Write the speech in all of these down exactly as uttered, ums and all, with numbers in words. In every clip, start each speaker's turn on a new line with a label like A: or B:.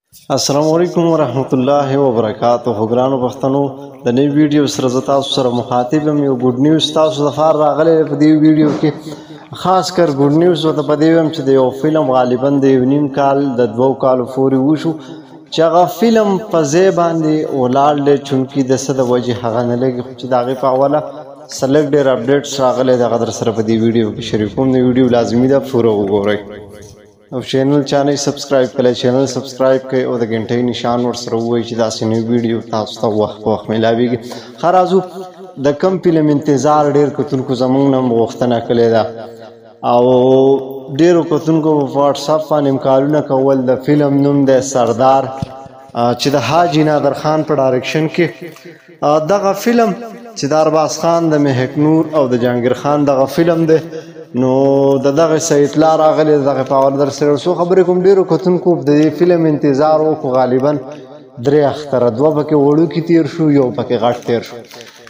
A: السلام علیکم ورحمت الله وبرکاته. ګرانو پښتنو د نوې ویډیو سره زه تاسو سره مخاطب یم. یو ګډ نیوز تاسو لپاره راغلی په دې ویډیو کې، خاص کر ګډ نیوز ورته په دې ویم چې د یو فلم غالبا د یو نیم کال د دوو کالو پورې وشو چې هغه فلم په ځای باندې ولاړ دی، چونکې د څه د وجې هغه نه لګي، خو چې د هغې په حواله څه لږ ډېر اپډیټس راغلی دی هغه در سره په دې ویډیو کې شریکوم. د ویډیو لازمي ده پوره وګورئ او چینل چا نه سبسکرایب کړی چینل سبسکرایب کړئ او د غنټۍ نشان ورسره ووایئ چې داسې نوې ویډیو تاسو ته وخت په وخت میلاویږي. ښه راځو، د کوم فلم انتظار ډېر کتونکو زموږ نه غوښتنه کړې ده او ډېرو کتونکو په واټساپ باندې کارونه کول. د فلم نوم دی سردار، چې د حاجي نادر خان په ډایرکشن کې دغه فلم چې د ارباز خان د مهک نور او د جهانګیر خان دغه فلم دی. نو د دغه څه اطلاع راغلی دغه په حواله در سره څو خبرې کوم. ډېرو کتونکو د دې فلم انتظار وکړو، غالبا درې اختره، دوه پکې وړوکي تېر شو، یو پکې غټ تېر شو.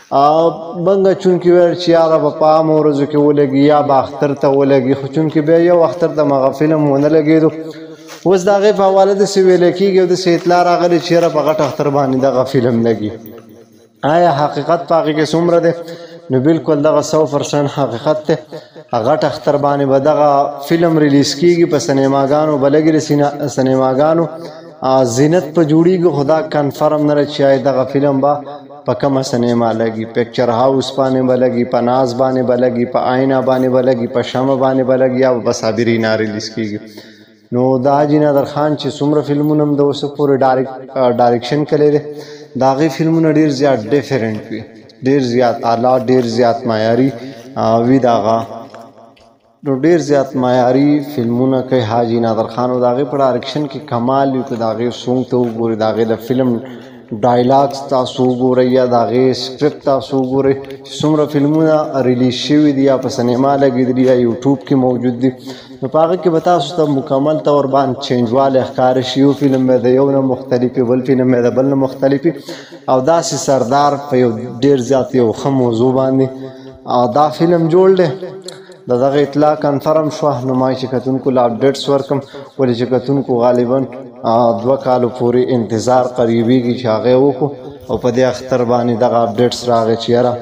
A: بنګه چونکې ویل چې یاره به په عامو ورځو کې ولګي یا به اختر ته ولګي، خو چونکې بیا یو اختر ته مغه فلم ونه لګېدو. اوس د هغې په حواله داسې ویلی کېږي او داسې اطلاع راغلی چې یاره په غټ اختر باندې دغه فلم لګي. آیا حقیقت په هغې کې څومره دی؟ نو بالکل دغه سو پرسنټ حقیقت دی. غټ اختر باندې به دغه فلم ریلیز کېږي، په سینماګانو به لګي، سینماګانو زینت په جوړېږي، خو دا کنفرم نه ده چې آیا دغه فلم به په کومه سینما لګي. پکچر هاوس باندې به لګي، په ناز باندې به لګي، په آینه باندې به لګي، په شمع باندې به لګي، یا به په صابرینا ریلیز کېږي. نو د حاجي نادر خان چې څومره فلمونه هم د اوسه پورې ډایرکشن کړی دی، د هغې فلمونه ډېر زیات ډیفرنټ وي، ډېر زیات اعلی، ډېر زیات معیاري وي. د هغه نو ډېر زیات معیاري فلمونه کوي حاجي نادر خان، او د هغې په ډایرکشن کې کمال وي. که د هغې سونګ ته وګورئ، د هغې د فلم ډایلاګس تاسو وګورئ یا د هغې سکرپټ تاسو وګورئ چې څومره فلمونه ریلیز شوي دي یا په سینما لګېدلي یا یوټیوب کې موجود دي. نو په هغه کې به تاسو ته مکمل طور باندې چینجوالی ښکاره شي. یو فلم به د یو نه مختلف وي، بل فلم به د بل نه مختلف وي، او داسې سردار په یو ډېر زیات یو ښه موضوع باندې دا فلم جوړ دی. د دغه اطلاع کنفرم شوه. نو ما چې کتونکو له اپډیټس ورکړم، ولې چې کتونکو غالبا دوه کالو پورې انتظار قریبېږي چې هغې وکړو، او په دې اختر باندې دغه اپډیټس راغی چې یاره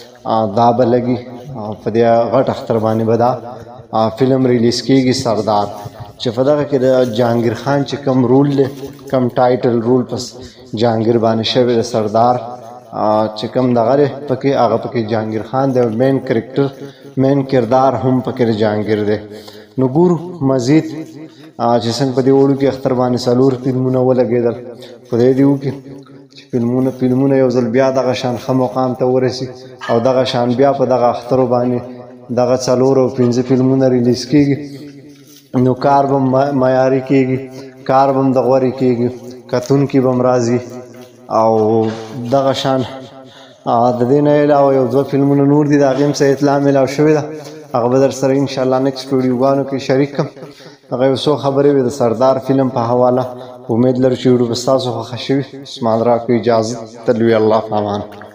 A: دا به لګي، په دې غټ اختر باندې به دا فلم ریلیز کېږي سردار، چې په دغه کې د جهانګیر خان چې کم رول دی، کم ټایټل رول په جهانګیر باندې شوی د سردار چې کم دغه دی پکې، هغه پکې جهانګیر خان دی، مین کرکټر مین کردار هم پکې د جهانګیر دی. نو ګورو مزید چې څنګه په دې وړو کې اختر باندې څلور فلمونه ولګېدل. خدای دې وکړي چې فلمونه فلمونه یو ځل بیا دغه شان ښه مقام ته ورسي، او دغه شان بیا په دغه اخترو باندې دغه څلور او پنځه فلمونه ریلیز کېږي. نو کار به معیاري کېږي، کار به هم د غورې کېږي، کتونکي به هم راځي، او دغه شان د دې نه علاوه یو دوه فلمونه نور دي، د هغې هم څه اطلاع میلاو شوې ده، هغه به در سره انشاءالله نیکسټ ویډیوګانو کې شریک کړم. هغه یو څو خبرې وې د سردار فلم په حواله. امید لرو چې ویډیو به ستاسو خوښه شوي. اسمان راکړو اجازه، تلوي الله په امان.